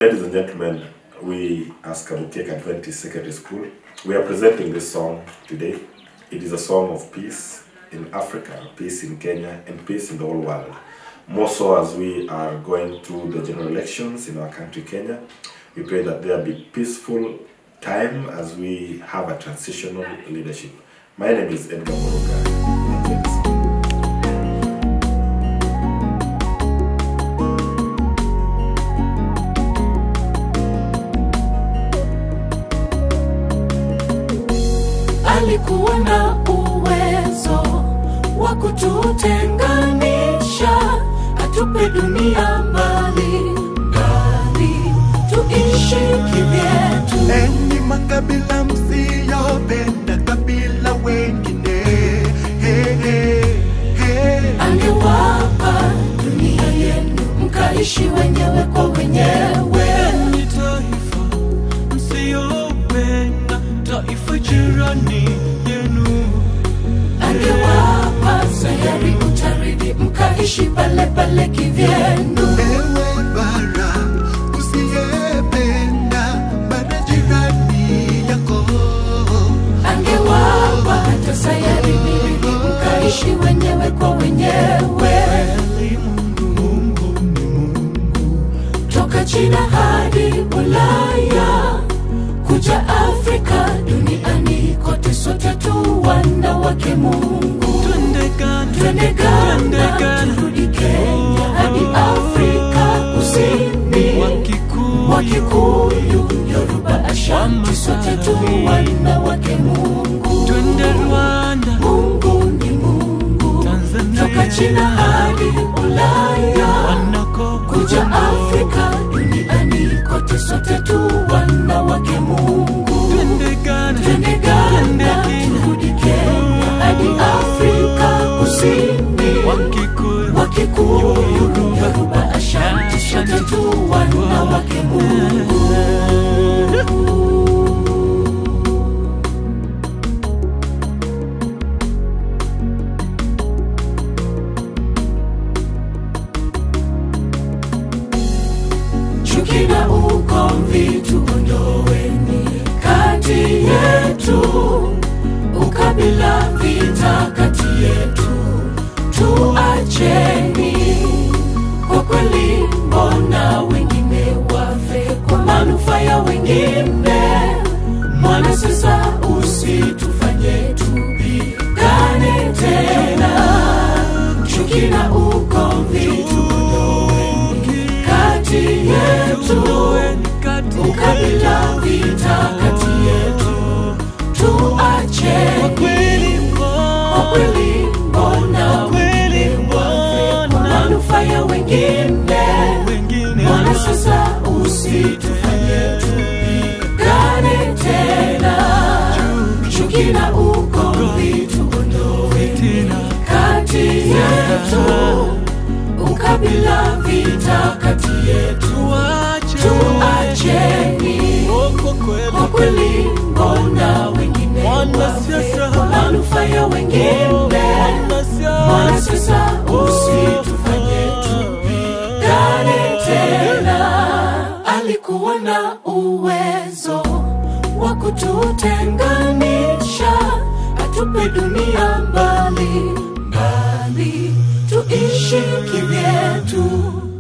Ladies and gentlemen, we as Kabyokyek Adventist Secondary School, we are presenting this song today. It is a song of peace in Africa, peace in Kenya, and peace in the whole world. More so as we are going through the general elections in our country, Kenya. We pray that there be peaceful time as we have a transitional leadership. My name is Edgar Moroka. Alikuwa na uwezo wa kututenganisha, atupe dunia mbali mbali, tuishi kivyetu. Enyi makabila msiyopenda kabila wengine, angewapa dunia yenu mkaishi wenyewe kwa wenyewe. enyi taifa msiyopenda taifa jirani yenu, Angewapa sayari utaridi mkaishi pale pale kivyenu. ewe bara usiyependa bara jirani yako, Angewapa hata sayari miridi mkaishi wenyewe kwa wenyewe. Mungu ni Mungu. Toka China hadi Ulaya, kuja Afrika, duniani kote sote tu wana wake Mungu. Twende Ghana, turudi Kenya, hadi Afrika Kusini, Wakikuyu, Yoruba, Ashanti, sote tu wana wake Mungu. Twende Rwanda, Mungu ni Mungu. Toka China hadi Ulaya, kuja Afrika, duniani kote sote tu wana wake Mungu. Twende Ghana, turudi Kenya, hadi Afrika Kusini, Wakikuyu, Yoruba, Ashanti, sote tu wana wake Mungu. Chuki na ugomvi tuondoweni kati yetu, ukabila vita kati yetu tuacheni. Kwa kweli mbona wengine wafe kwa manufaa ya wengine? Mwana sasa usitufanye tupigane tena. Chuki na ugomvi tuondoweni kati yetu, ukabila vita kati yetu tuacheni. Kwa kweli mbona wengine wafe kwa manufaa ya wengine? Mwana sasa usitufanye tupigane tena. Chuki na ugomvi tuondoweni kati yetu, ukabila vita kati yetu tuacheni. Kwa kweli mbona wengine wafe kwa manufaa ya wengine? Mwana sasa usitufanye tupigane tena. Alikuwa na uwezo wa kututenganisha, atupe dunia mbali mbali, tuishi kivyetu.